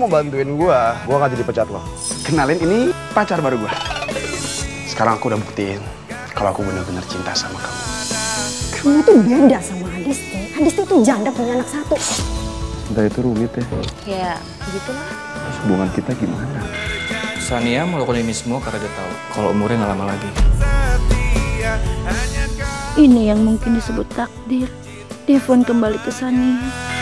mau bantuin gua gak jadi pecat lo. Kenalin, ini pacar baru gua. Sekarang aku udah buktiin kalau aku benar-benar cinta sama kamu. Kamu tuh beda sama Adisti. Adisti tuh janda punya anak satu. Cinta itu rumit ya. Ya, gitulah. Terus hubungan kita gimana? Sania melakukan ini semua karena dia tahu kalau umurnya nggak lama lagi. Ini yang mungkin disebut takdir. Devon kembali ke Sania.